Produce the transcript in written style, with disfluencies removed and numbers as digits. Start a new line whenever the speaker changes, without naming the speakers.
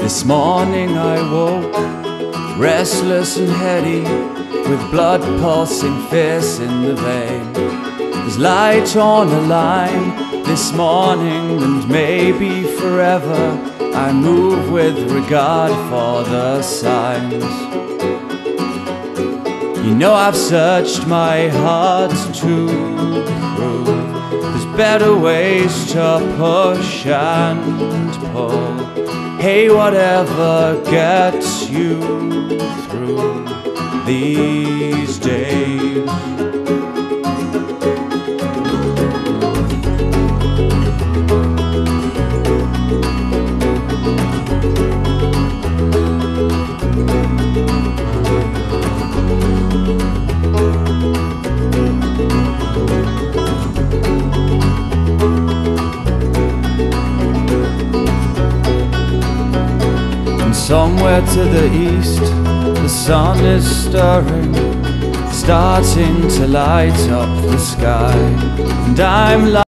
This morning I woke, restless and heady, with blood pulsing fierce in the vein. There's light on a line this morning, and maybe forever. I move with regard for the signs. You know I've searched my heart to prove there's better ways to push and pull. Hey, whatever gets you through these days. Somewhere to the east, the sun is stirring, starting to light up the sky, and I'm